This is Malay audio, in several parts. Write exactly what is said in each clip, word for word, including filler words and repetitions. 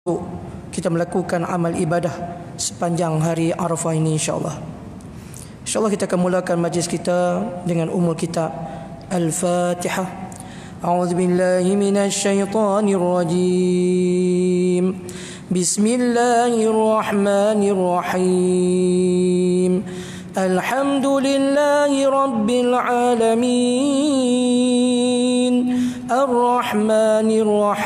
kita melakukan amal ibadah sepanjang hari Arafah ini, insya-Allah. InsyaAllah kita akan mulakan majlis kita dengan umul kitab Al-Fatihah. A'udzu billahi minasy syaithanir rajim. Bismillahirrahmanirrahim. Alhamdulillahi rabbil alamin. Ar-Rahmanir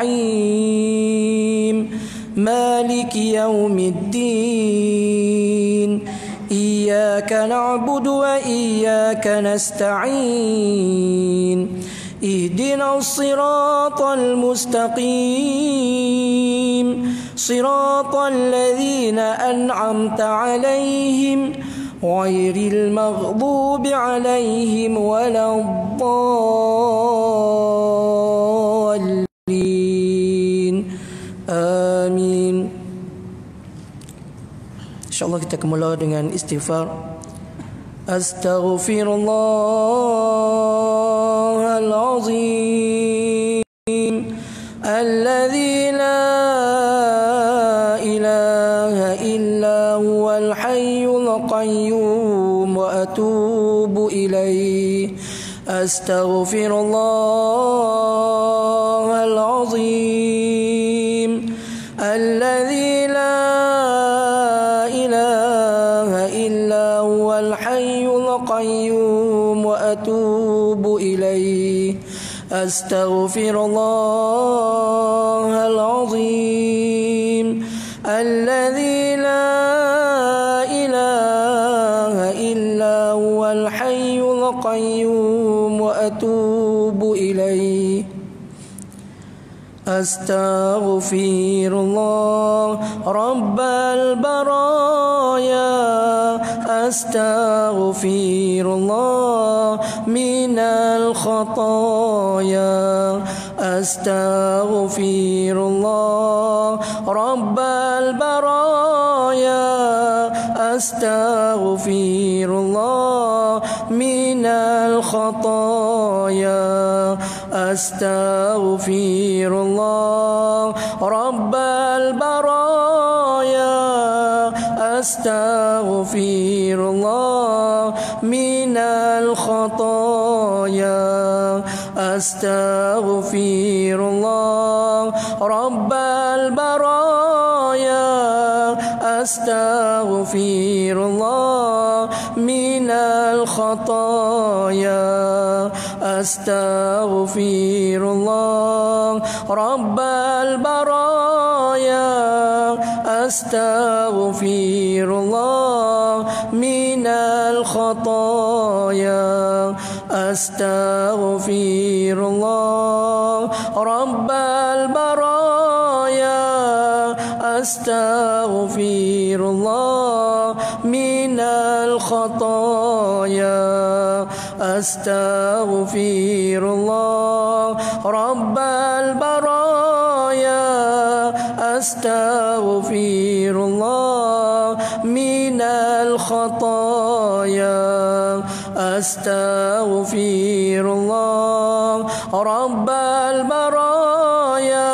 Rahim. Maliki yaumiddin. إياك نعبد وإياك نستعين اهدنا الصراط المستقيم صراط الذين أنعمت عليهم غير المغضوب عليهم ولا الضالين آمين. InsyaAllah kita kemula dengan istighfar. Astaghfirullahalazim alladzi la ilaha illa huwal hayyul qayyum wa atubu ilaih. Astaghfirullahalazim alladzi la القيوم وأتوب إليه أستغفر الله العظيم الذي لا إله إلا هو الحي القيوم وأتوب إليه أستغفر الله رب البرايا أستغفر الله من الخطايا أستغفر الله رب البرايا أستغفر الله من الخطايا أستغفر الله رب البرايا أستغفر الله من الخطايا أستغفر الله رب البرايا أستغفر الله من الخطايا أستغفر الله رب البرايا أستغفر الله من الخطايا أستغفر الله رب البرايا أستغفر الله من الخطايا أستغفر الله رب البرايا أستغفر الله من الخطايا أستغفر الله رب البرايا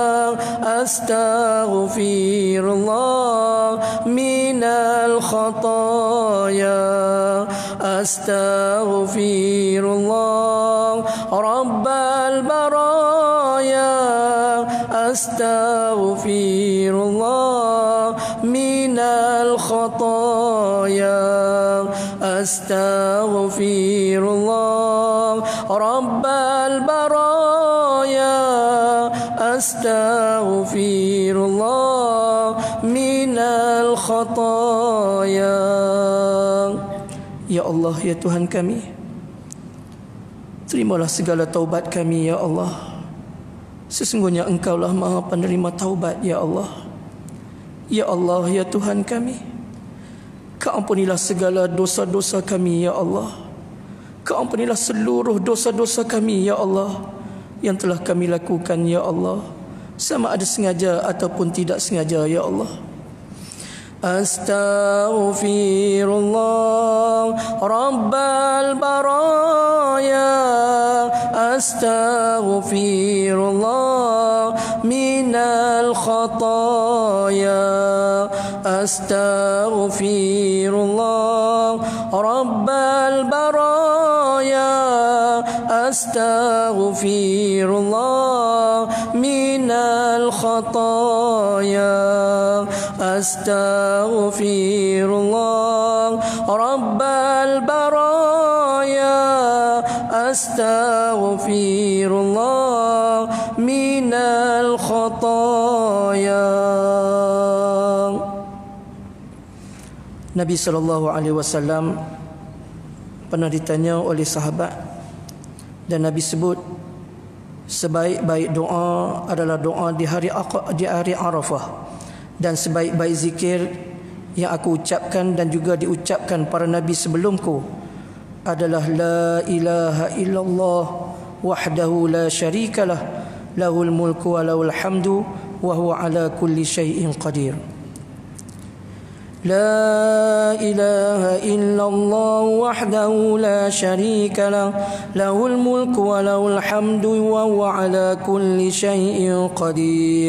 أستغفر الله من الخطايا أستغفر الله رب البرايا أستغفر الله من الخطايا أستغفر الله رب البرايا أستغفر الله من الخطايا. Ya Allah, ya Tuhan kami, terimalah segala taubat kami, ya Allah. Sesungguhnya Engkaulah Maha Penerima taubat, ya Allah. Ya Allah, ya Tuhan kami, Kau ampunilah segala dosa-dosa kami, ya Allah. Kau ampunilah seluruh dosa-dosa kami, ya Allah, yang telah kami lakukan, ya Allah, sama ada sengaja ataupun tidak sengaja, ya Allah. Astaghfirullah Rabbal baraya, Astaghfirullah minal khataya, Astaghfirullah Rabbal baraya, Astaghfirullah minal khataya, Astaghfirullah Rabbal baraya, Astaghfirullah minal khataya. Nabi sallallahu alaihi wasallam pernah ditanya oleh sahabat, dan Nabi sebut sebaik-baik doa adalah doa di hari di hari Arafah, dan sebaik-baik zikir yang aku ucapkan dan juga diucapkan para nabi sebelumku adalah la ilaha illallah wahdahu la syarikalah lahul mulku wa lahul hamdu wa huwa ala kulli syai'in qadir. لا إله إلا الله وحده لا شريك له له الملك وله الحمد وهو على كل شيء قدير.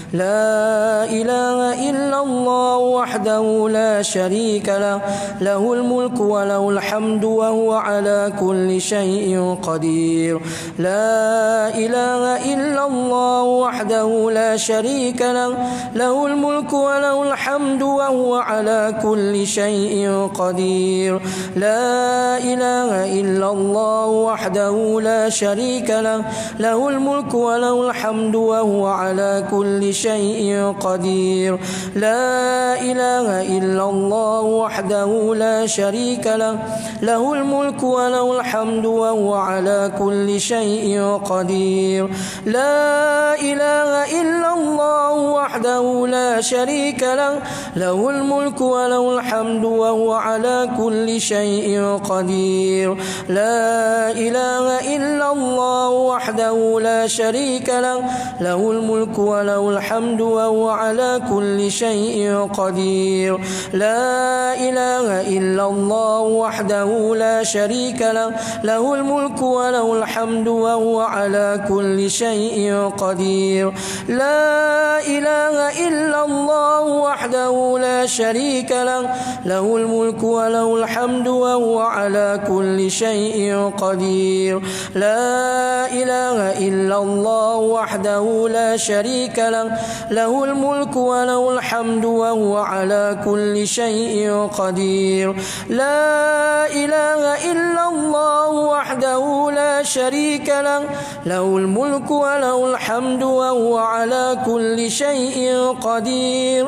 لا إله إلا الله وحده لا شريك له له الملك وله الحمد وهو على كل شيء قدير. لا إله إلا الله وحده لا شريك له له الملك وله الحمد وهو على على كل شيء قدير. لا إله إلا الله وحده لا شريك له له الملك وله الحمد وهو على كل شيء قدير. لا إله إلا الله وحده لا شريك له له الملك وله الحمد وهو على كل شيء قدير. لا إله إلا الله وحده لا شريك له له الملك وله الحمد وهو على كل شيء قدير. لا إله إلا الله وحده لا شريك له له الملك وله الحمد وهو على كل شيء قدير. لا إله إلا الله وحده لا شريك له له الملك وله الحمد وهو على كل شيء قدير. لا إله إلا الله وحده لا شريك له له الملك وله الحمد وهو على كل شيء قدير. لا إله إلا الله وحده لا شريك له له الملك وله الحمد وهو على كل شيء قدير. لا إله إلا الله وحده لا شريك له له الملك وله الحمد وهو على كل شيء قدير.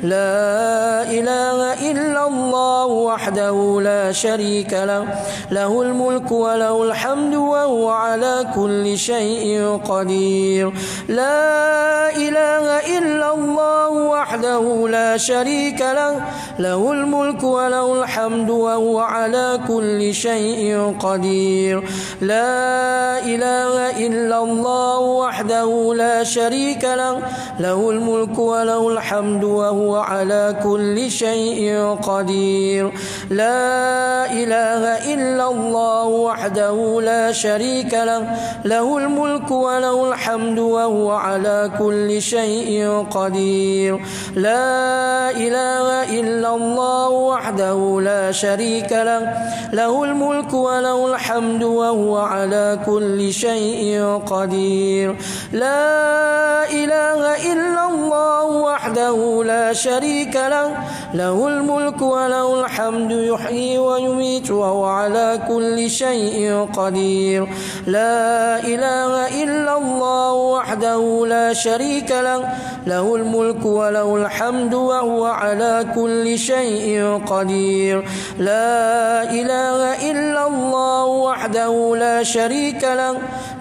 لا إله إلا الله وحده لا شريك له له الملك وله الحمد وهو على كل شيء قدير. لا إله إلا الله وحده لا شريك له له الملك وله الحمد وهو على كل شيء قدير. لا إله إلا الله وحده لا شريك له له الملك وله الحمد وهو على كل شيء قدير. لا إله إلا الله وحده لا شريك له له الملك وله الحمد وهو على كل شيء قدير. لا إله إلا الله وحده لا شريك له له الملك وله الحمد وهو على كل شيء قدير. لا إله إلا الله وحده لا شريك له له الملك وله الحمد يحيي ويميت وهو على كل شيء قدير. لا إله إلا الله وحده لا شريك له له الملك وله الحمد وهو على كل شيء قدير. لا إله إلا الله وحده لا شريك له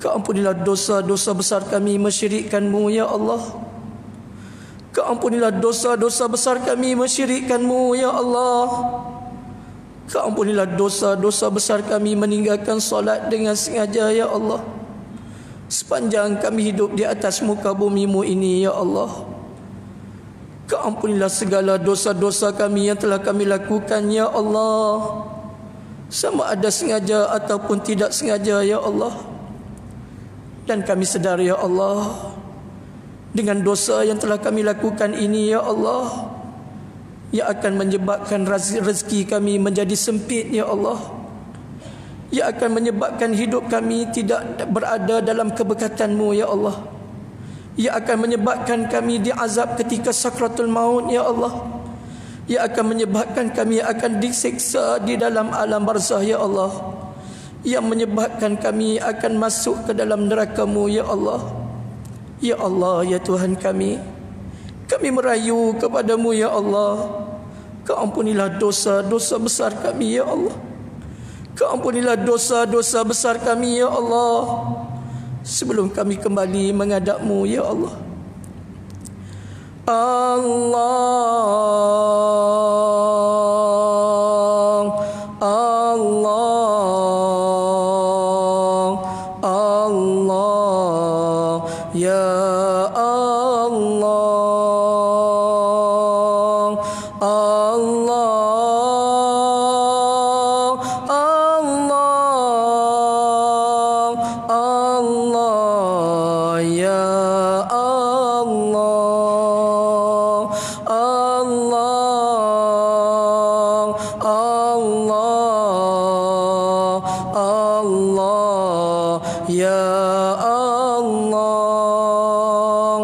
Kau ampunilah dosa-dosa besar kami mensyirikkan-Mu ya Allah. Kau ampunilah dosa-dosa besar kami mensyirikkan-Mu ya Allah. Kau ampunilah dosa-dosa besar kami meninggalkan solat dengan sengaja ya Allah. Sepanjang kami hidup di atas muka bumi-Mu ini ya Allah. Kau ampunilah segala dosa-dosa kami yang telah kami lakukan ya Allah, sama ada sengaja ataupun tidak sengaja ya Allah. Dan kami sedar ya Allah, dengan dosa yang telah kami lakukan ini ya Allah, yang akan menyebabkan rezeki kami menjadi sempit ya Allah, yang akan menyebabkan hidup kami tidak berada dalam keberkatan-Mu ya Allah, yang akan menyebabkan kami diazab ketika sakratul maut ya Allah, yang akan menyebabkan kami akan disiksa di dalam alam barzah ya Allah, yang menyebabkan kami akan masuk ke dalam neraka-Mu ya Allah. Ya Allah, ya Tuhan kami, kami merayu kepada-Mu ya Allah. Kau ampunilah dosa-dosa besar kami ya Allah. Kau ampunilah dosa-dosa besar kami ya Allah, sebelum kami kembali menghadap-Mu ya Allah. Allah, Allah, Allah, ya Allah, Allah, Allah, Allah, ya Allah, Allah, Allah, Allah, ya Allah,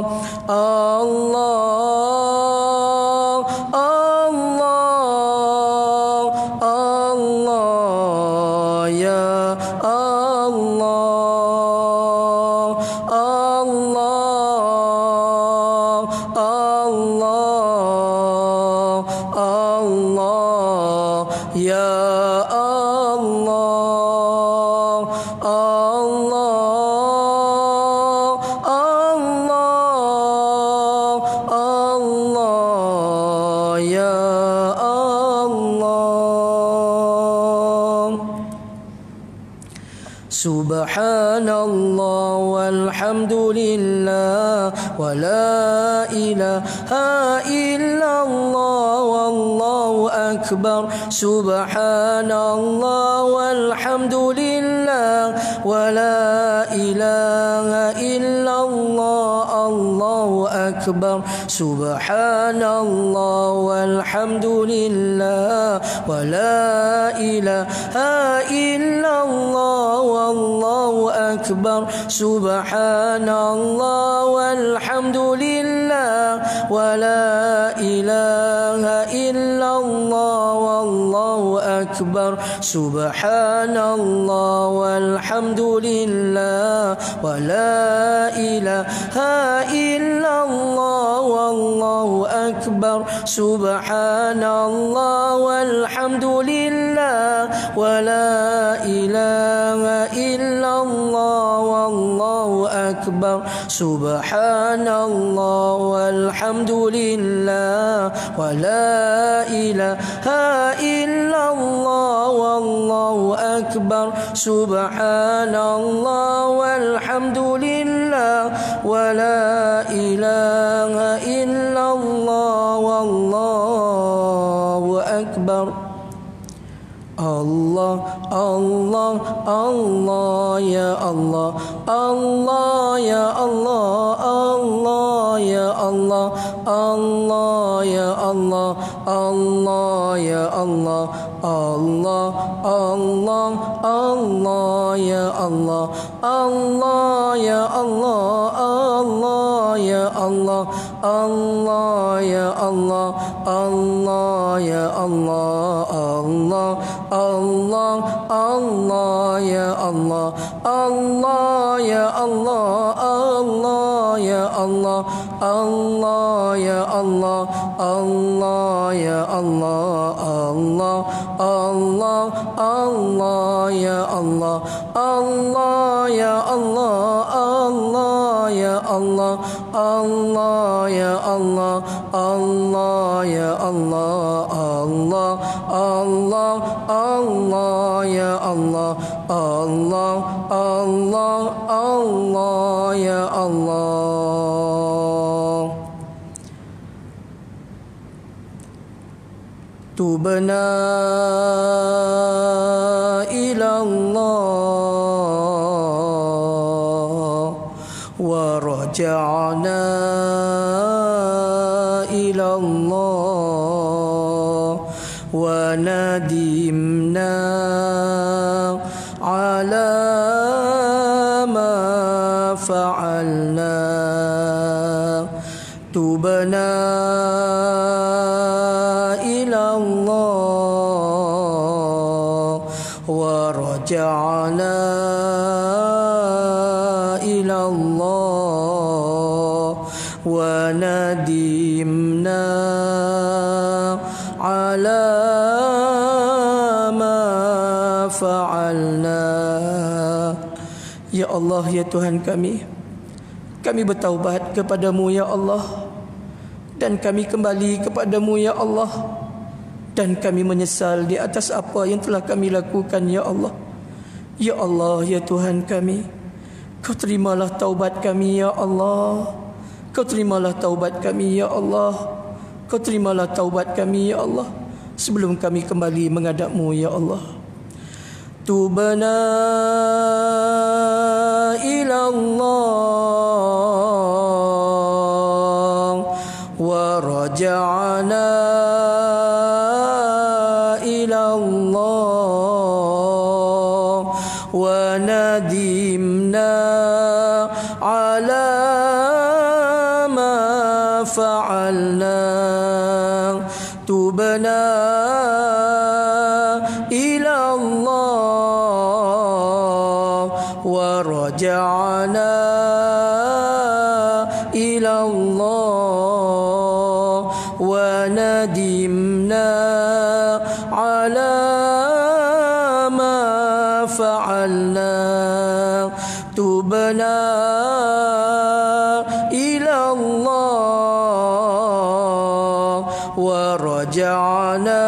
Allah, Allah, Allah, ya Allah, Allah, Allah, Allah, ya Allah, Allah, Allah, Allah, ya Allah. Subhanallah walhamdulillah wa la ilaha illallah wallahu akbar. Subhanallah walhamdulillah wa la ilaha illallah allahu akbar. Subhanallah walhamdulillah wa la ilaha illallah wallahu akbar. Subhanallah walhamdulillah wa la ilaha illallah wallahu akbar. Subhanallah walhamdulillah wa la ilaha illallah wallahu akbar. Subhanallah walhamdulillah wa la ilaha illallah wallahu akbar. Subhanallah walhamdulillah wa la ilaha illallah wallahu akbar. Subhanallah walhamdulillah wa la ilaha illallah wallahu akbar. Allah, Allah, Allah, ya Allah, Allah, ya Allah, Allah, ya Allah, Allah, ya Allah, Allah, ya Allah, Allah, Allah, Allah, ya Allah, Allah, ya Allah, Allah, ya Allah, Allah, ya Allah, Allah, ya Allah, Allah, Allah, Allah, ya Allah, Allah, ya Allah, Allah, ya Allah, Allah, ya Allah, Allah, ya Allah, Allah, Allah, Allah, ya Allah, Allah, ya Allah, Allah ya Allah, Allah ya Allah, Allah, Allah, Allah ya Allah, Allah, Allah, Allah ya Allah. Tubna ila Allah wa raja'na ila Allah wa nadimna ala ma fa'alna. Tubna ila Allah wa raja'na ila Allah wa nadimna ala ma fa'alna. Ya Allah, ya Tuhan kami, kami bertaubat kepadamu ya Allah, dan kami kembali kepadamu ya Allah, dan kami menyesal di atas apa yang telah kami lakukan ya Allah. Ya Allah, ya Tuhan kami, Kau terimalah taubat kami ya Allah. Kau terimalah taubat kami ya Allah. Kau terimalah taubat kami ya Allah, sebelum kami kembali menghadap-Mu ya Allah. Tubna ila Allah wa raja'na ila Allah wa nadimna ala ma fa'alna. Tubna ila Allah wa raja'na ila Allah wa nadimna ala ma fa'alna. Tubna ila Allah wa raja'na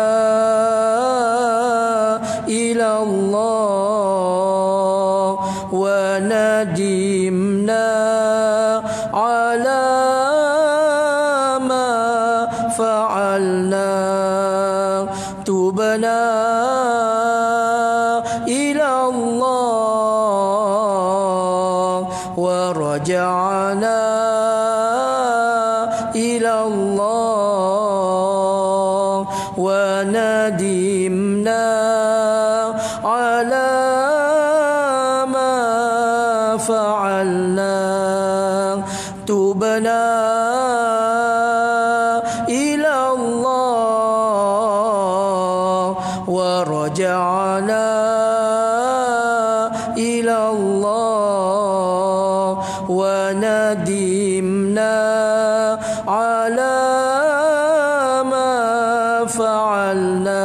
ila Allah wa nadimna ala ma fa'alna. Tubna ila Allah wa raja'na ila Allah wa nadimna ala ma fa'alna. Tubna ila Allah wa raja'na ila Allah wa nadimna ala ma fa'alna.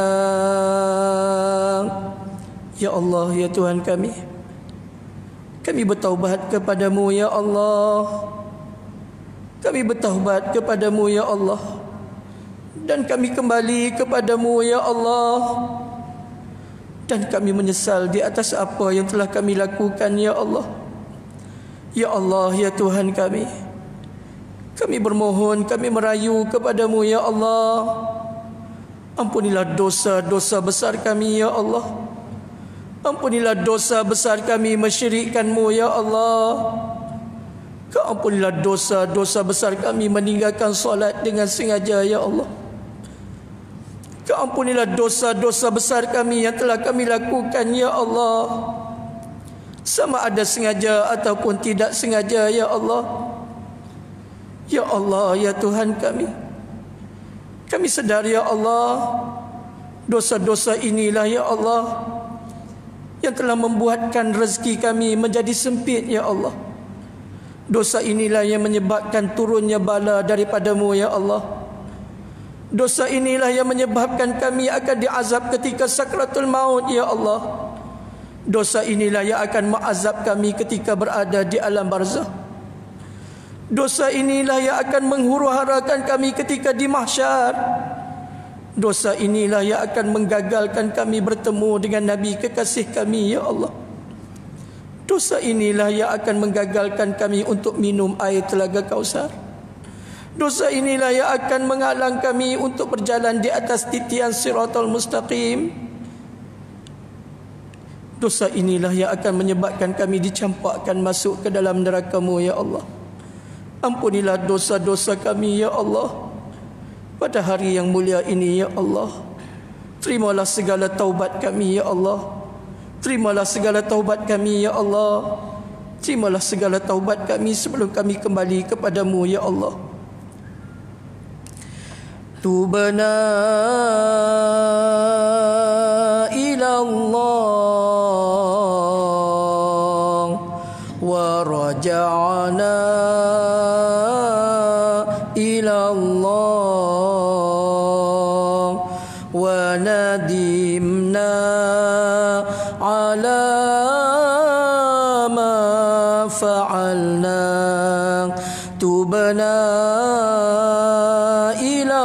Ya Allah, ya Tuhan kami, kami bertaubat kepadamu ya Allah. Kami bertaubat kepadamu ya Allah, dan kami kembali kepadamu ya Allah, dan kami menyesal di atas apa yang telah kami lakukan ya Allah. Ya Allah, ya Tuhan kami, kami bermohon, kami merayu kepadamu ya Allah. Ampunilah dosa-dosa besar kami ya Allah. Ampunilah dosa besar kami mensyirikkan-Mu ya Allah. Kau ampunilah dosa-dosa besar kami meninggalkan solat dengan sengaja ya Allah. Kau ampunilah dosa-dosa besar kami yang telah kami lakukan ya Allah, sama ada sengaja ataupun tidak sengaja ya Allah. Ya Allah, ya Tuhan kami, kami sedar ya Allah, dosa-dosa inilah ya Allah yang telah membuatkan rezeki kami menjadi sempit ya Allah. Dosa inilah yang menyebabkan turunnya bala daripada-Mu ya Allah. Dosa inilah yang menyebabkan kami akan diazab ketika sakratul maut ya Allah. Dosa inilah yang akan mengazab kami ketika berada di alam barzakh. Dosa inilah yang akan menghuru-harakan kami ketika di mahsyar. Dosa inilah yang akan menggagalkan kami bertemu dengan Nabi kekasih kami, ya Allah. Dosa inilah yang akan menggagalkan kami untuk minum air telaga Kausar. Dosa inilah yang akan menghalang kami untuk berjalan di atas titian Siratal Mustaqim. Dosa inilah yang akan menyebabkan kami dicampakkan masuk ke dalam neraka-Mu, ya Allah. Ampunilah dosa-dosa kami, ya Allah. Pada hari yang mulia ini, ya Allah, terimalah segala taubat kami, ya Allah. Terimalah segala taubat kami, ya Allah. Terimalah segala taubat kami sebelum kami kembali kepadamu, ya Allah. Tubna ila Allah wa raja'na ila Allah wa nadimna ala ma fa'alna. Tubna ila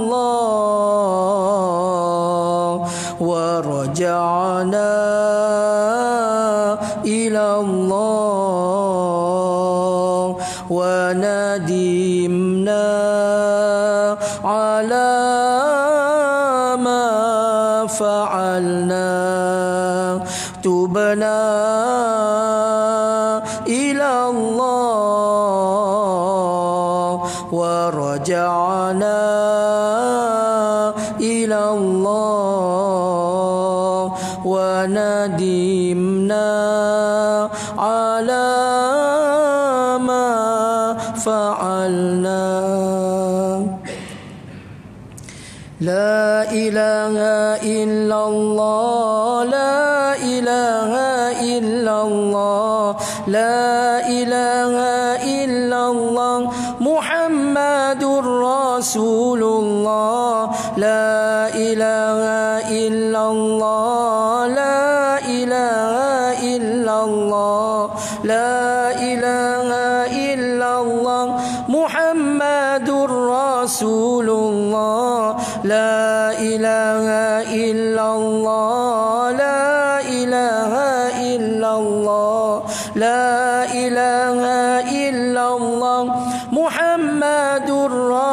Allah wa raja'na ila Allah wa nadimna ala ma fa'alna. Tubna ila Allah wa raja'na ila Allah wa nadimna ala ma fa'alna. La ilaha illallah, la ilaha illallah, la ilaha illallah, Muhammadur Rasulullah. La ilaha illallah, la ilaha illallah, la ilaha illallah, Muhammadur Rasulullah. La ilaha illallah, la ilaha illallah, la ilaha illallah, Muhammadur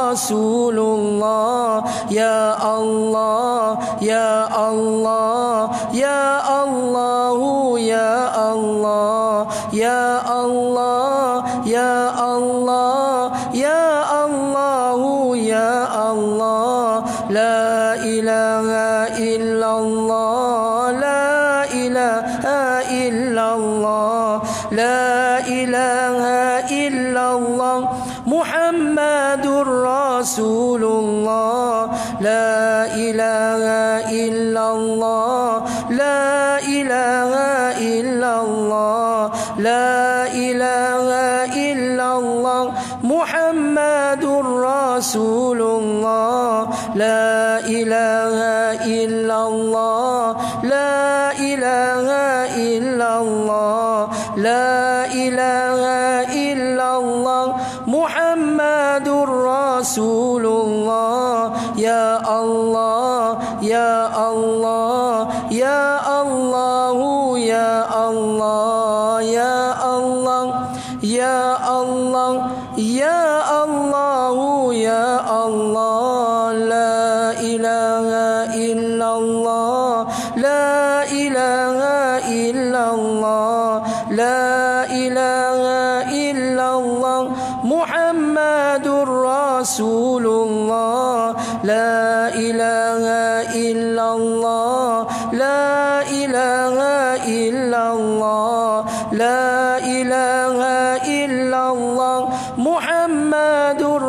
Rasulullah. Ya Allah, ya Allah, ya Allah, ya Allah, ya Allah, ya Allah, ya Allah, ya Allah. La ilaha illallah, la ilaha illallah, la ilaha illallah, Muhammadur Rasulullah. La ilaha illallah, la ilaha illallah, la ilaha illallah, Muhammadur Rasulullah. La ilaha illallah, la ilaha illallah, la ilaha illallah, Muhammadur Rasulullah. Ya Allah, ya Allah, ya Allah, ya Allah, ya Allah, ya Allah, ya Allah, ya Allah. La ilaha illallah, la ilaha illallah, la ilaha illallah, Muhammadur Rasulullah. La ilaha illallah, la ilaha illallah, la ilaha illallah, Muhammadur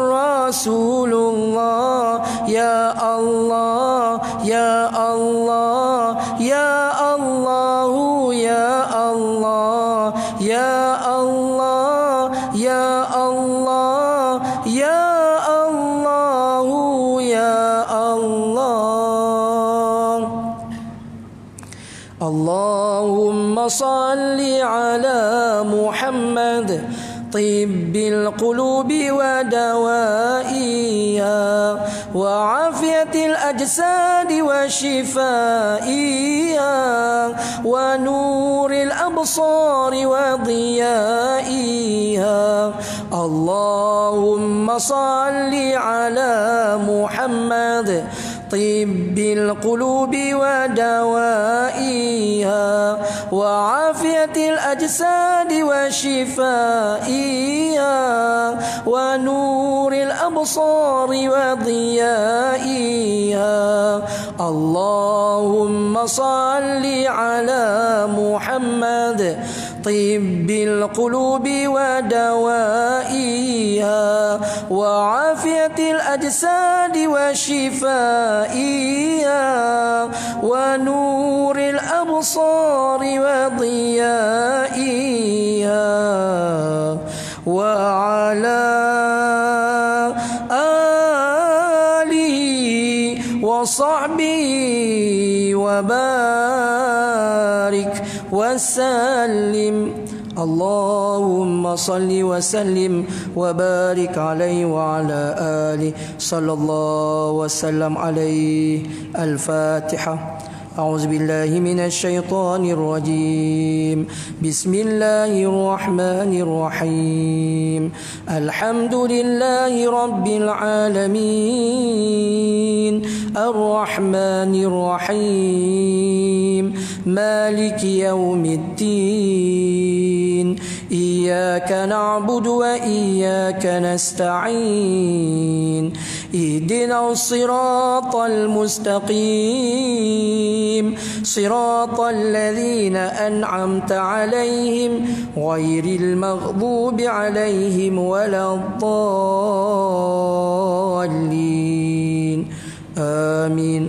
Rasulullah. Ya Allah, ya Allah, ya Allah, ya Allah, ya Allah, ya Allah, ya Allah, ya Allah. Allahumma salli ala Muhammad. طب القلوب ودوائها وعافية الأجساد وشفائها ونور الأبصار وضيائها اللهم صل على محمد طب القلوب ودوائها وعافية الأجساد وشفائها ونور الأبصار وضيائها اللهم صل على محمد طب القلوب ودوائها وعافية الأجساد وشفائها ونور الأبصار وضيائها وعلى آله وصحبه وبارك وسلم اللهم صل وسلم وبارك عليه وعلى آله صلى الله وسلم عليه. الفاتحة. أعوذ بالله من الشيطان الرجيم. بسم الله الرحمن الرحيم. الحمد لله رب العالمين الرحمن الرحيم مالك يوم الدين إياك نعبد وإياك نستعين اهدنا الصراط المستقيم صراط الذين أنعمت عليهم غير المغضوب عليهم ولا الضالين آمين.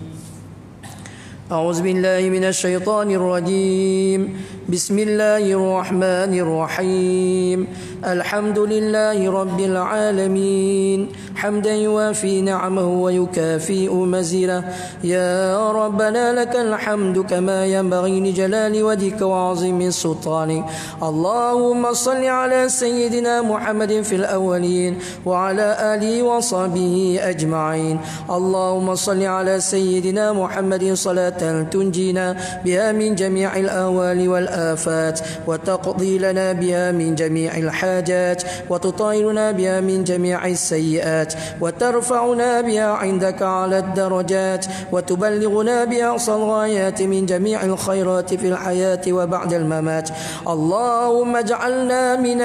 أعوذ بالله من الشيطان الرجيم. بسم الله الرحمن الرحيم. الحمد لله رب العالمين حمدا يوافي نعمه ويكافئ مزيده. يا ربنا لك الحمد كما ينبغي لجلال وجهك وعظيم سلطانك. اللهم صل على سيدنا محمد في الأولين وعلى آله وصحبه أجمعين. اللهم صل على سيدنا محمد صلاة تنجينا بها من جميع الأهوال والآفات وتقضي لنا بها من جميع الحاجات وتطهرنا بها من جميع السيئات وترفعنا بها عندك على الدرجات وتبلغنا بها أقصى الغايات من جميع الخيرات في الحياة وبعد الممات. اللهم اجعلنا من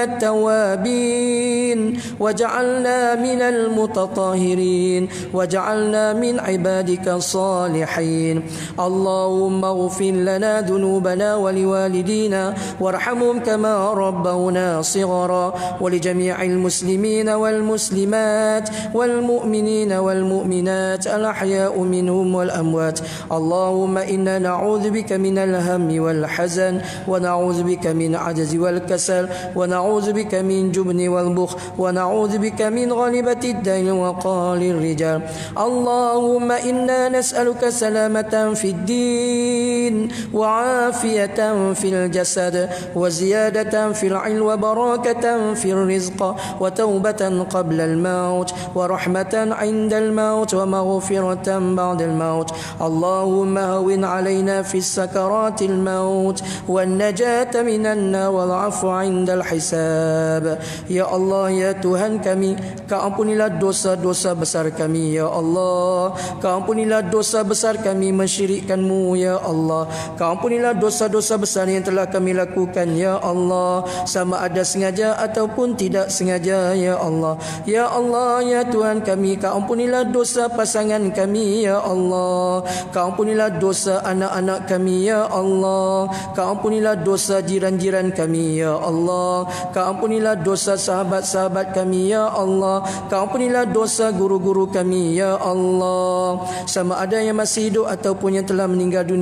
التوابين واجعلنا من المتطهرين واجعلنا من عبادك الصالحين. اللهم اغفر لنا ذنوبنا ولوالدينا وارحمهم كما ربونا صغرا ولجميع المسلمين والمسلمات والمؤمنين والمؤمنات الأحياء منهم والأموات. اللهم إنا نعوذ بك من الهم والحزن ونعوذ بك من العجز والكسل ونعوذ بك من جبن والبخل ونعوذ بك من غلبة الدين وقهر الرجال. اللهم إنا نسألك سلامة في الدين وعافية في الجسد وزيادة في العلم وبركة في الرزق وتوبة قبل الموت ورحمة عند الموت ومغفرة بعد الموت. اللهم هون علينا في السكرات الموت والنجاة من النار والعفو عند الحساب. Ya Allah, ya Tuhan kami, Kau ampunilah dosa-dosa besar kami, ya Allah. Kau ampunilah dosa besar kami mensyirikkan-Mu, ya Allah. Kau ampunilah dosa-dosa besar yang telah kami lakukan, ya Allah, sama ada sengaja ataupun tidak sengaja, ya Allah. Ya Allah, ya Tuhan kami, Kau ampunilah dosa pasangan kami, ya Allah. Kau ampunilah dosa anak-anak kami, ya Allah. Kau ampunilah dosa jiran-jiran kami, ya Allah. Kau ampunilah dosa sahabat-sahabat kami, ya Allah. Kau ampunilah dosa guru-guru kami, ya Allah, sama ada yang masih hidup ataupun yang telah meninggal dunia, ya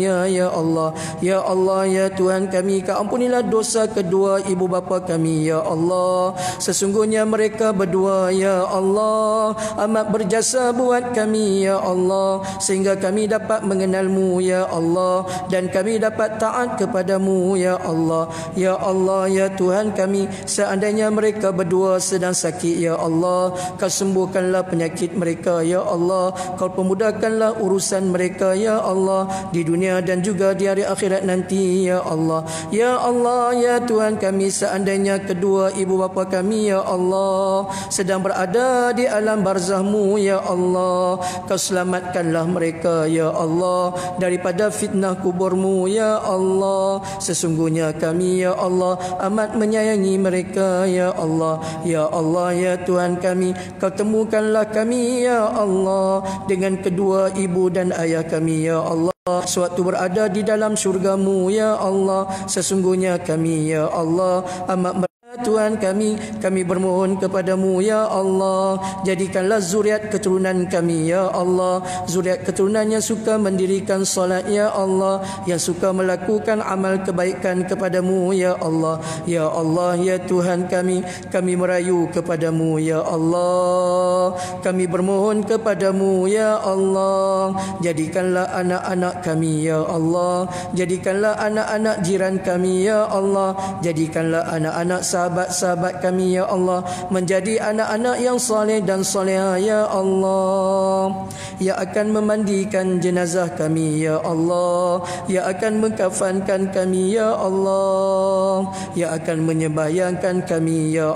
ya Allah. Ya Allah ya Tuhan kami, Kau ampunilah dosa kedua ibu bapa kami ya Allah. Sesungguhnya mereka berdua ya Allah amat berjasa buat kami ya Allah, sehingga kami dapat mengenal-Mu ya Allah, dan kami dapat taat kepadamu ya Allah. Ya Allah ya Tuhan kami, seandainya mereka berdua sedang sakit ya Allah, Kau sembuhkanlah penyakit mereka ya Allah. Kau pemudahkanlah urusan mereka ya Allah, di dunia dan juga di hari akhirat nanti ya Allah. Ya Allah ya Tuhan kami, seandainya kedua ibu bapa kami ya Allah sedang berada di alam barzah-Mu ya Allah, Kau selamatkanlah mereka ya Allah daripada fitnah kubur-Mu ya Allah. Sesungguhnya kami ya Allah amat menyayangi mereka ya Allah. Ya Allah ya Tuhan kami, Kau temukanlah kami ya Allah dengan kedua ibu dan ayah kami ya Allah, sewaktu berada di dalam syurga-Mu ya Allah. Sesungguhnya kami ya Allah amat Tuhan kami, kami bermohon kepadamu ya Allah, jadikanlah zuriat keturunan kami ya Allah, zuriat keturunan yang suka mendirikan salat ya Allah, yang suka melakukan amal kebaikan kepadamu ya Allah. Ya Allah ya Tuhan kami, kami merayu kepadamu ya Allah, kami bermohon kepadamu ya Allah, jadikanlah anak-anak kami ya Allah, jadikanlah anak-anak jiran kami ya Allah, jadikanlah anak-anak sahabat-sahabat kami ya Allah menjadi anak-anak yang soleh dan soleha ya Allah, yang akan memandikan jenazah kami ya Allah, yang akan mengkafankan kami ya Allah, yang akan menyebayangkan kami ya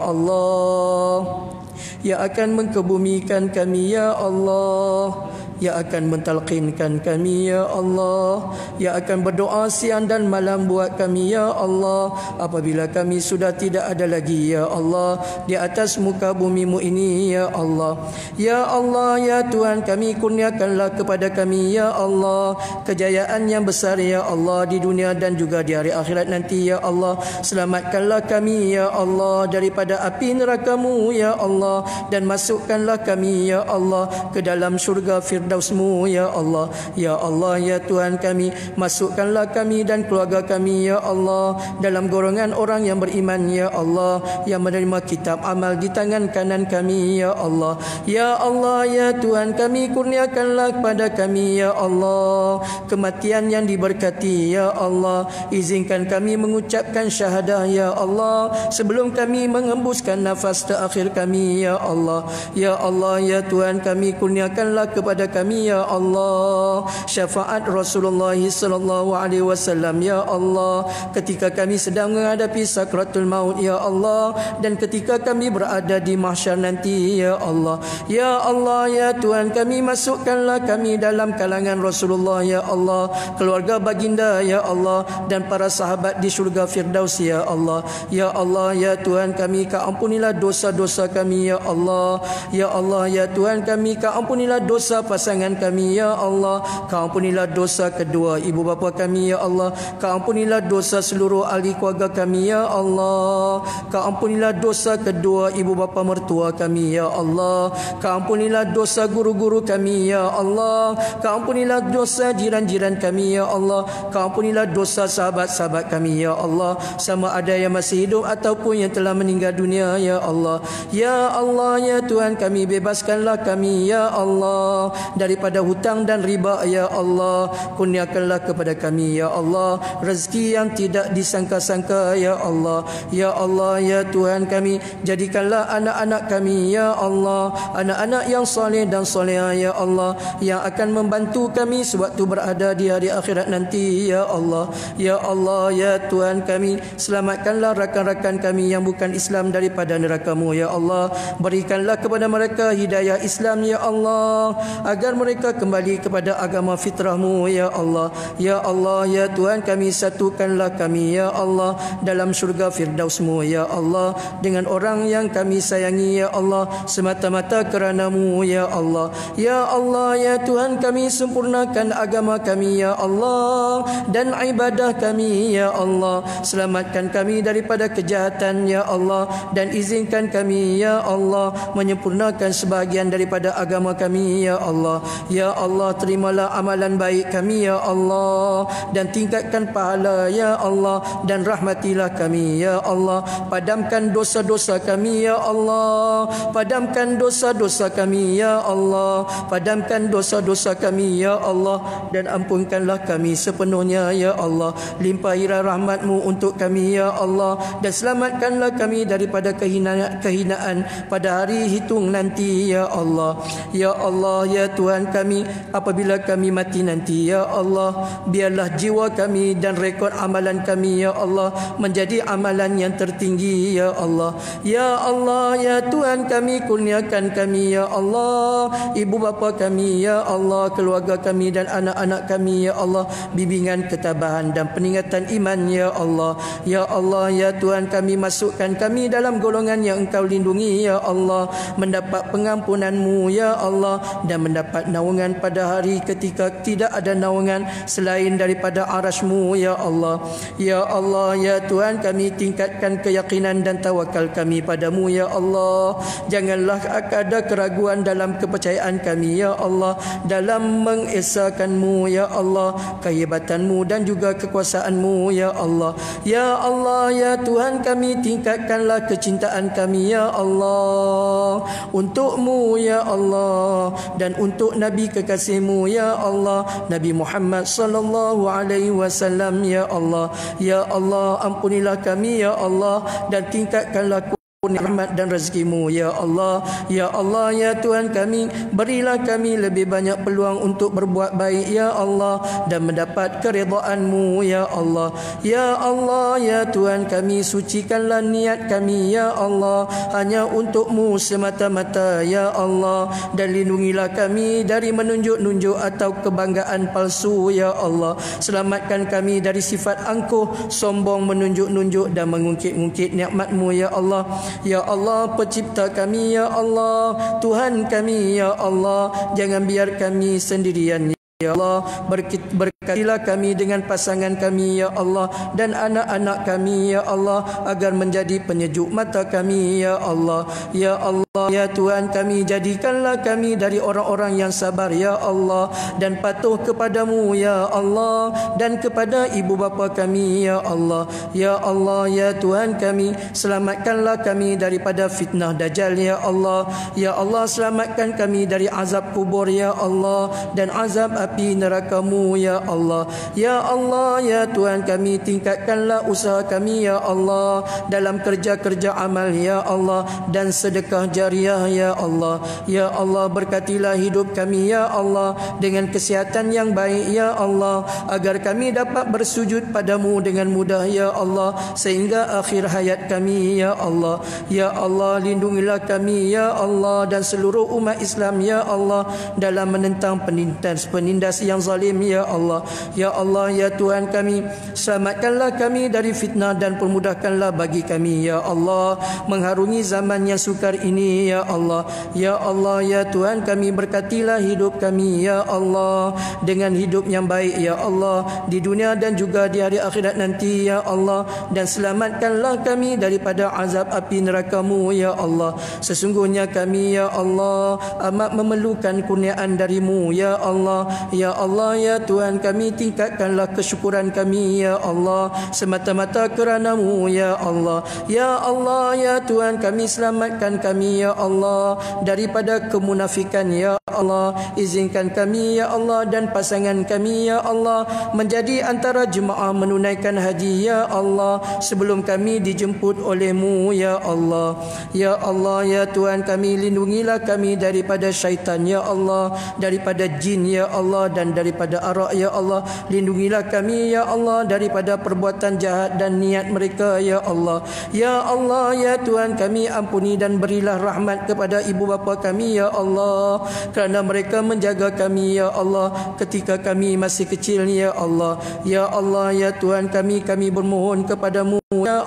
Allah, yang akan mengkebumikan kami ya Allah, yang akan mentalqinkan kami ya Allah, yang akan berdoa siang dan malam buat kami ya Allah apabila kami sudah tidak ada lagi ya Allah di atas muka bumi-Mu ini ya Allah. Ya Allah ya Tuhan kami, kurniakanlah kepada kami ya Allah kejayaan yang besar ya Allah di dunia dan juga di hari akhirat nanti ya Allah. Selamatkanlah kami ya Allah daripada api neraka-Mu ya Allah, dan masukkanlah kami ya Allah ke dalam syurga Firdaus-Mu ya Allah. Ya Allah ya Tuhan kami, masukkanlah kami dan keluarga kami ya Allah dalam golongan orang yang beriman ya Allah, yang menerima kitab amal di tangan kanan kami ya Allah. Ya Allah ya Tuhan kami, kurniakanlah kepada kami ya Allah kematian yang diberkati ya Allah. Izinkan kami mengucapkan syahadah ya Allah sebelum kami mengembuskan nafas terakhir kami ya Allah. Ya Allah ya Tuhan kami, kurniakanlah kepada kami ya Allah syafaat Rasulullah sallallahu alaihi wasallam ya Allah ketika kami sedang menghadapi sakratul maut ya Allah, dan ketika kami berada di mahsyar nanti ya Allah. Ya Allah ya Tuhan kami, masukkanlah kami dalam kalangan Rasulullah ya Allah, keluarga baginda ya Allah, dan para sahabat di syurga Firdaus ya Allah. Ya Allah ya Tuhan kami, Kau ampunilah dosa-dosa kami ya Allah. Ya Allah ya Tuhan kami, Kau ampunilah dosa pasangan kami ya Allah, Kau ampunilah dosa kedua ibu bapa kami ya Allah, Kau ampunilah dosa seluruh ahli keluarga kami ya Allah, Kau ampunilah dosa kedua ibu bapa mertua kami ya Allah, Kau ampunilah dosa guru-guru kami ya Allah, Kau ampunilah dosa jiran-jiran kami ya Allah, Kau ampunilah dosa sahabat-sahabat kami ya Allah, sama ada yang masih hidup ataupun yang telah meninggal dunia ya Allah. Ya Allah ya Tuhan kami, bebaskanlah kami ya Allah daripada hutang dan riba ya Allah. Kurniakanlah kepada kami ya Allah rezeki yang tidak disangka-sangka ya Allah. Ya Allah ya Tuhan kami, jadikanlah anak-anak kami ya Allah anak-anak yang soleh dan soleha ya Allah, yang akan membantu kami sewaktu berada di hari akhirat nanti ya Allah. Ya Allah ya Tuhan kami, selamatkanlah rakan-rakan kami yang bukan Islam daripada neraka-Mu ya Allah. Berikanlah kepada mereka hidayah Islam ya Allah, agar mereka kembali kepada agama fitrah-Mu ya Allah. Ya Allah ya Tuhan kami, satukanlah kami ya Allah dalam syurga Firdaus-Mu ya Allah dengan orang yang kami sayangi ya Allah, semata-mata kerana-Mu ya Allah. Ya Allah ya Tuhan kami, sempurnakan agama kami ya Allah dan ibadah kami ya Allah. Selamatkan kami daripada kejahatan ya Allah, dan izinkan kami ya Allah menyempurnakan sebahagian daripada agama kami ya Allah. Allah. Ya Allah, terimalah amalan baik kami ya Allah, dan tingkatkan pahala ya Allah, dan rahmatilah kami ya Allah. Padamkan dosa-dosa kami ya Allah, padamkan dosa-dosa kami ya Allah, padamkan dosa-dosa kami ya Allah, dan ampunkanlah kami sepenuhnya ya Allah. Limpahilah rahmat-Mu untuk kami ya Allah, dan selamatkanlah kami daripada kehinaan, kehinaan pada hari hitung nanti ya Allah. Ya Allah, ya Tuhan kami, apabila kami mati nanti ya Allah, biarlah jiwa kami dan rekod amalan kami ya Allah menjadi amalan yang tertinggi ya Allah. Ya Allah, ya Tuhan kami, kurniakan kami ya Allah, ibu bapa kami ya Allah, keluarga kami dan anak-anak kami ya Allah, bimbingan ketabahan dan peningkatan iman ya Allah. Ya Allah, ya Tuhan kami, masukkan kami dalam golongan yang Engkau lindungi ya Allah, mendapat pengampunan-Mu ya Allah, dan mendapat naungan pada hari ketika tidak ada naungan selain daripada arasy-Mu ya Allah. Ya Allah, ya Tuhan kami, tingkatkan keyakinan dan tawakal kami padamu ya Allah. Janganlah ada keraguan dalam kepercayaan kami ya Allah, dalam mengesahkan-Mu ya Allah, kehebatan-Mu dan juga kekuasaan-Mu ya Allah. Ya Allah, ya Tuhan kami, tingkatkanlah kecintaan kami ya Allah untuk-Mu ya Allah, dan untuk Nabi kekasih-Mu ya Allah, Nabi Muhammad sallallahu alaihi wasallam ya Allah. Ya Allah, ampunilah kami ya Allah, dan tingkatkanlah rahmat dan rezeki-Mu ya Allah. Ya Allah, ya Tuhan kami, berilah kami lebih banyak peluang untuk berbuat baik ya Allah, dan mendapat keridhaan-Mu ya Allah. Ya Allah, ya Tuhan kami, sucikanlah niat kami ya Allah hanya untuk-Mu semata-mata ya Allah, dan lindungilah kami dari menunjuk-nunjuk atau kebanggaan palsu ya Allah. Selamatkan kami dari sifat angkuh, sombong, menunjuk-nunjuk dan mengungkit-ungkit nikmat-Mu ya Allah. Ya Allah, pencipta kami ya Allah, Tuhan kami ya Allah, jangan biar kami sendirian ya Allah. Berkatilah kami dengan pasangan kami ya Allah, dan anak-anak kami ya Allah, agar menjadi penyejuk mata kami ya Allah. Ya Allah, ya Tuhan kami, jadikanlah kami dari orang-orang yang sabar ya Allah, dan patuh kepadamu ya Allah, dan kepada ibu bapa kami ya Allah. Ya Allah, ya Tuhan kami, selamatkanlah kami daripada fitnah Dajjal ya Allah. Ya Allah, selamatkan kami dari azab kubur ya Allah, dan azab api neraka-Mu ya Allah. Ya Allah, ya Tuhan kami, tingkatkanlah usaha kami ya Allah dalam kerja-kerja amal ya Allah, dan sedekah jariah ya Allah. Ya Allah, berkatilah hidup kami ya Allah dengan kesihatan yang baik ya Allah, agar kami dapat bersujud padamu dengan mudah ya Allah sehingga akhir hayat kami ya Allah. Ya Allah, lindungilah kami ya Allah dan seluruh umat Islam ya Allah dalam menentang penindas-penindas yang zalim ya Allah. Ya Allah, ya Tuhan kami, selamatkanlah kami dari fitnah dan permudahkanlah bagi kami ya Allah mengharungi zaman yang sukar ini ya Allah. Ya Allah, ya Tuhan kami, berkatilah hidup kami ya Allah dengan hidup yang baik ya Allah di dunia dan juga di hari akhirat nanti ya Allah, dan selamatkanlah kami daripada azab api neraka-Mu ya Allah. Sesungguhnya kami ya Allah amat memerlukan kurniaan dari-Mu ya Allah. Ya Allah, ya Tuhan kami, tingkatkanlah kesyukuran kami ya Allah semata-mata kerana-Mu ya Allah. Ya Allah, ya Tuhan kami, selamatkan kami ya Allah daripada kemunafikan ya Allah. Izinkan kami ya Allah dan pasangan kami ya Allah menjadi antara jemaah menunaikan haji ya Allah sebelum kami dijemput oleh-Mu ya Allah. Ya Allah, ya Tuhan kami, lindungilah kami daripada syaitan ya Allah, daripada jin ya Allah, dan daripada arak ya Allah. Lindungilah kami ya Allah daripada perbuatan jahat dan niat mereka ya Allah. Ya Allah, ya Tuhan kami, ampuni dan berilah rahmat kepada ibu bapa kami ya Allah, kerana mereka menjaga kami ya Allah ketika kami masih kecil ya Allah. Ya Allah, ya Tuhan kami, kami bermohon kepadamu ya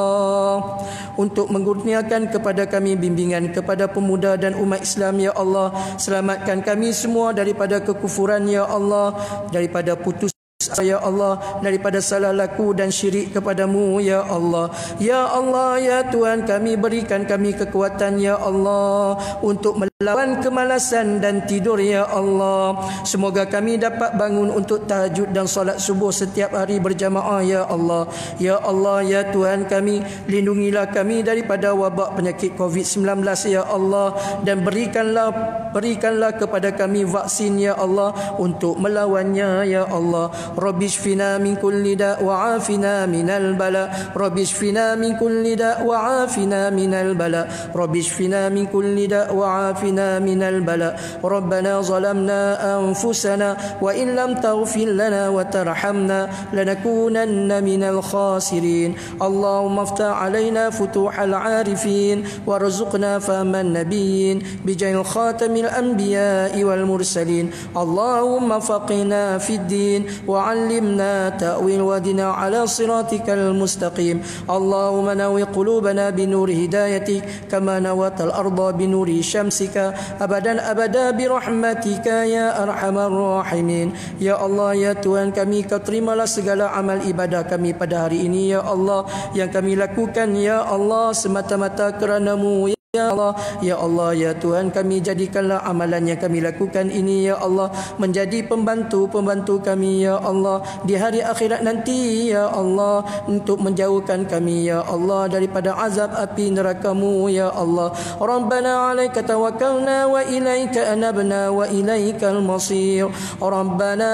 Allah untuk mengurniakan kepada kami bimbingan kepada pemuda dan umat Islam ya Allah. Selamatkan kami semua daripada kekufuran ya Allah, daripada putus ya Allah, daripada salah laku dan syirik kepadamu ya Allah. Ya Allah, ya Tuhan kami, berikan kami kekuatan ya Allah untuk melawan kemalasan dan tidur ya Allah. Semoga kami dapat bangun untuk tahajud dan solat subuh setiap hari berjamaah ya Allah. Ya Allah, ya Tuhan kami, lindungilah kami daripada wabak penyakit covid sembilan belas ya Allah, dan berikanlah berikanlah kepada kami vaksin ya Allah untuk melawannya ya Allah. Rabbishfina min kulli da' wa afina minal bala. Rabbishfina min kulli da' wa afina minal bala. Rabbishfina min kulli da' wa afina minal bala. Rabbana zalamna anfusana wa in lam taghfir lana wa tarhamna lanakunanna minal khasirin. Allahumma aftah alaina futuhal arifin warzuqna fahman nabiyyin bijahil khatamil anbiya'i wal mursalin. Allahumma faqina fid din wa 'allimna ta'wil wadina ala siratikal mustaqim. Allahumma nawi qulubana binuri hidayatik kama nawatal arda binuri syamsika abadan abada birahmatika ya arhamar rahimin. Ya Allah, ya Tuhan kami, kau terimalah segala amal ibadah kami pada hari ini ya Allah, yang kami lakukan ya Allah semata-mata kerana-Mu ya Allah. Ya Allah, ya Tuhan kami, jadikanlah amalan yang kami lakukan ini ya Allah menjadi pembantu-pembantu kami ya Allah di hari akhirat nanti ya Allah, untuk menjauhkan kami ya Allah daripada azab api neraka-Mu ya Allah. Rabbana 'alaika tawakkalna wa ilaika anabna wa ilaikal masir. Rabbana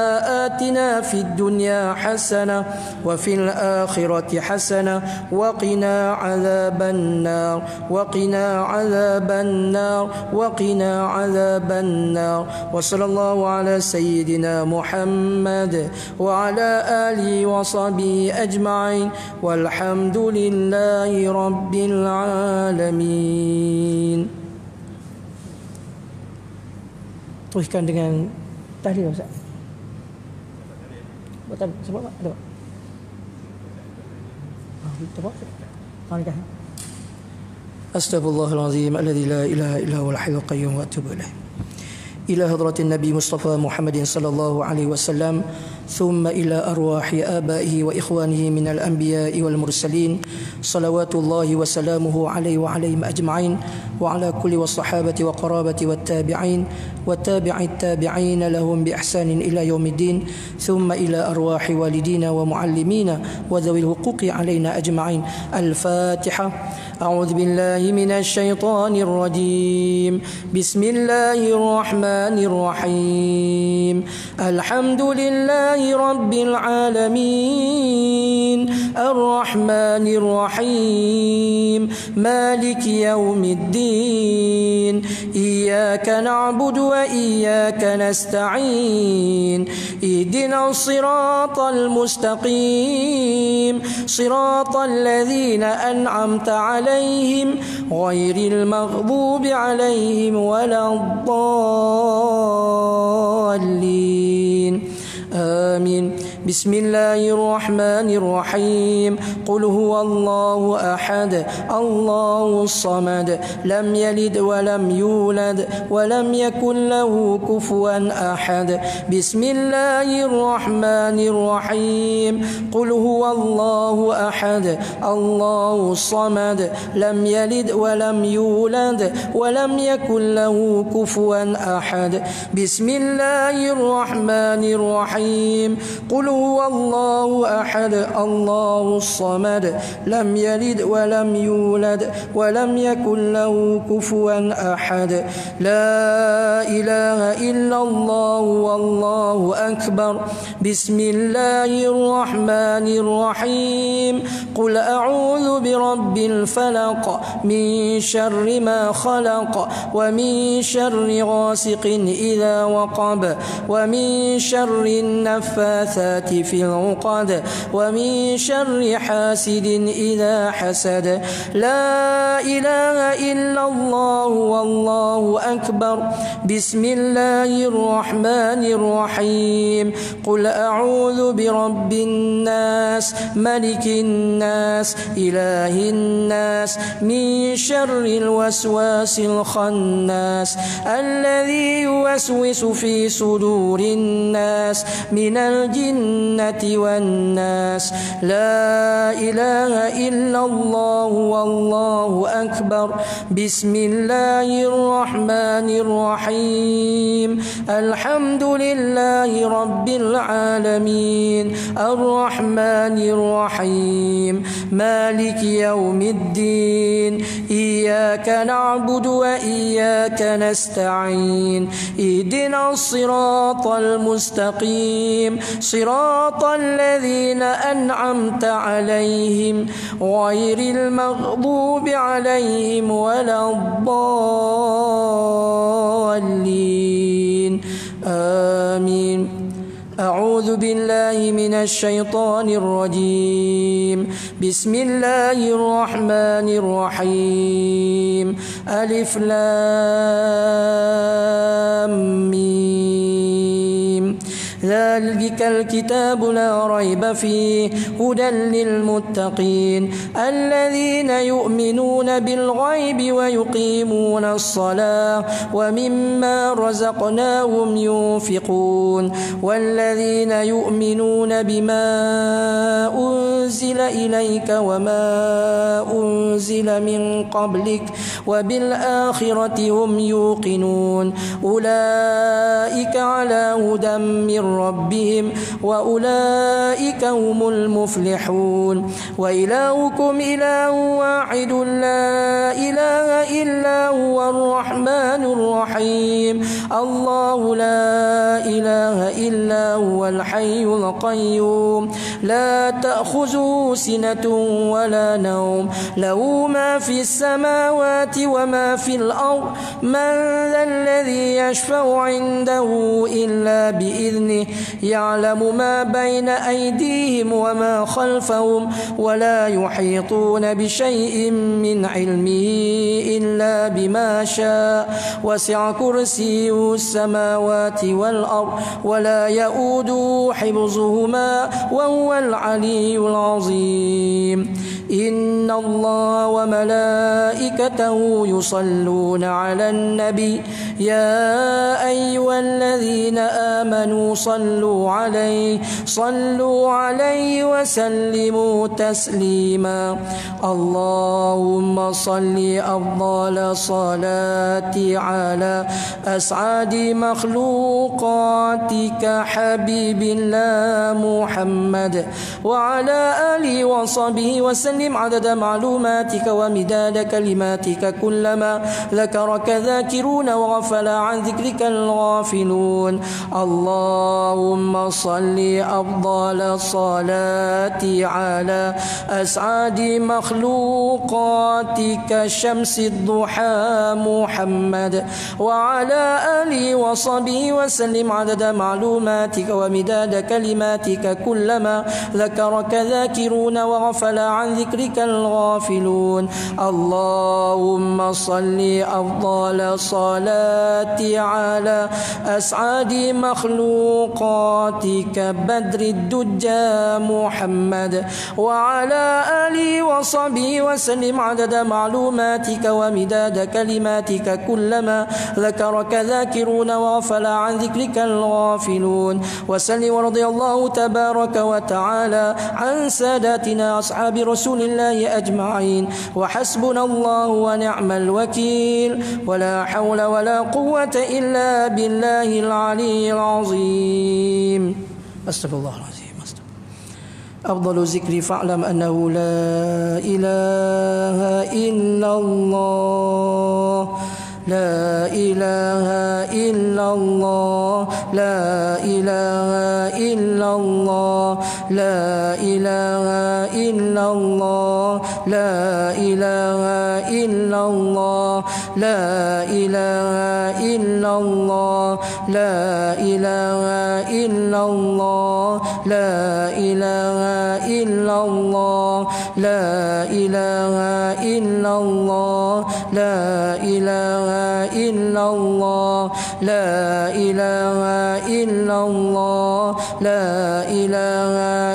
atina fid dunya hasanah wa fil akhirati hasanah wa qina 'adzaban nar wa qina عذاب النار وقنا عذاب النار. وصلى الله على سيدنا محمد وعلى آله وصحبه أجمعين والحمد لله رب العالمين. Teruskan dengan tahlil Ustaz. Buat tahlil sebab apa? Ada tak? Ah, betul tak? Alhamdulillah. Astaghfirullahalazim alladzi la ilaha illa huwal hayyul qayyum wa atubu ilaih. إلى حضرة النبي مصطفى محمد صلى الله عليه وسلم ثم إلى أرواح آبائه وإخوانه من الأنبياء والمرسلين صلوات الله وسلامه عليه وعليهم أجمعين وعلى كل والصحابة وقرابة والتابعين والتابع التابعين لهم بإحسان إلى يوم الدين ثم إلى أرواح والدينا ومعلمينا وذوي الحقوق علينا أجمعين. الفاتحة. أعوذ بالله من الشيطان الرجيم. بسم الله الرحمن الرحيم. الحمد لله رب العالمين الرحمن الرحيم مالك يوم الدين إياك نعبد وإياك نستعين اهدنا الصراط المستقيم صراط الذين أنعمت عليهم غير المغضوب عليهم ولا الضالين آمين. بسم الله الرحمن الرحيم. قل هو الله أحد الله الصمد لم يلد ولم يولد ولم يكن له كفوا أحد. بسم الله الرحمن الرحيم. قل هو الله أحد الله الصمد لم يلد ولم يولد ولم يكن له كفوا أحد. بسم الله الرحمن الرحيم. قل هو الله أحد الله الصمد لم يلد ولم يولد ولم يكن له كفوا أحد. لا إله إلا الله والله أكبر. بسم الله الرحمن الرحيم. قل أعوذ برب الفلق من شر ما خلق ومن شر غاسق إذا وقب ومن شر النفاثات في العقد ومن شر حاسد إذا حسد. لا إله إلا الله والله أكبر. بسم الله الرحمن الرحيم. قل أعوذ برب الناس ملك الناس الناس إله الناس من شر الوسواس الخناس الذي يوسوس في صدور الناس من الجنة والناس. لا إله إلا الله والله أكبر. بسم الله الرحمن الرحيم. الحمد لله رب العالمين الرحمن الرحيم مالك يوم الدين. إياك نعبد وإياك نستعين. اهدنا الصراط المستقيم صراط الذين أنعمت عليهم غير المغضوب عليهم ولا الضالين. آمين. أعوذ بالله من الشيطان الرجيم. بسم الله الرحمن الرحيم. ألف لام ميم. ذلك الكتاب لا ريب فيه هدى للمتقين الذين يؤمنون بالغيب ويقيمون الصلاة ومما رزقناهم ينفقون والذين يؤمنون بما أنزل إليك وما أنزل من قبلك وبالآخرة هم يوقنون أولئك على هدى من ربهم وأولئك هم المفلحون. وإلهكم إله واحد لا إله إلا هو الرحمن الرحيم. الله لا إله إلا هو الحي القيوم لا تأخذه سنة ولا نوم له ما في السماوات وما في الأرض. من ذا الذي يشفع عنده إلا بإذنه يعلم ما بين أيديهم وما خلفهم ولا يحيطون بشيء من علمه إلا بما شاء وسع كرسيه السماوات والأرض ولا يؤوده حفظهما وهو العلي العظيم. إن الله وملائكته يصلون على النبي يا أيها الذين آمنوا صلوا عليه صلوا عليه وسلموا تسليما. اللهم صل أفضل صلاة على أسعد مخلوقاتك حبيب الله محمد وعلى آله وصحبه وسلم عدد معلوماتك ومداد كلماتك كلما ذكرك ذاكرون وغفل عن ذكرك الغافلون. اللهم صل أفضل الصلاة على أسعد مخلوقاتك شمس الضحى محمد وعلى آله وصحبه وسلم عدد معلوماتك ومداد كلماتك كلما ذكرك ذاكرون وغفل عن ذكرك الغافلون. اللهم صل أفضل الصلاة على أسعد مخلوقاتك بدر الدجى محمد وعلى آله وصحبه وسلم عدد معلوماتك ومداد كلماتك كلما ذكرك ذاكرون وغفل عن ذكرك الغافلون. وسلم ورضي الله تبارك وتعالى عن ساداتنا أصحاب رسول الله أجمعين وحسبنا الله ونعم الوكيل ولا حول ولا قوة إلا بالله العلي العظيم. أستغفر الله العظيم. أفضل الذكر فاعلم أنه لا إله إلا الله لا إله إلا الله لا إله إلا الله لا إله إلا الله لا إله إلا الله لا إله إلا الله لا إله إلا الله لا إله إلا الله لا إله إلا الله لا إله إلا الله لا إله إلا الله لا إله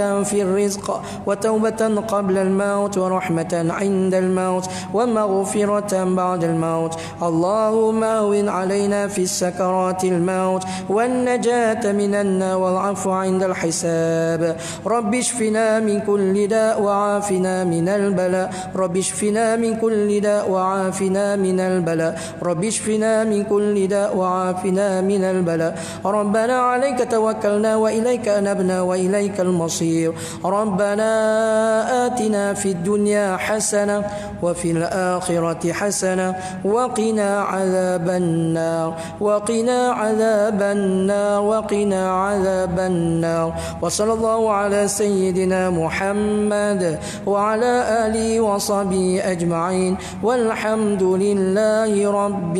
وبركة في الرزق وتوبة قبل الموت ورحمة عند الموت ومغفرة بعد الموت. اللهم هون علينا في السكرات الموت والنجاة من النار والعفو عند الحساب. رب اشفنا من كل داء وعافنا من البلاء. رب اشفنا من كل داء وعافنا من البلاء. رب اشفنا من كل داء وعافنا من البلاء. ربنا عليك توكلنا وإليك أنبنا وإليك المصير. ربنا آتنا في الدنيا حسنة وفي الآخرة حسنة وقنا عذاب النار وقنا عذاب النار وقنا عذاب النار. وصلى الله على سيدنا محمد وعلى آله وصحبه أجمعين والحمد لله رب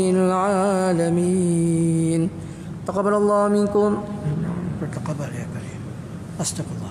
العالمين. تقبل الله منكم. تقبل يا كريم. أستغفر الله.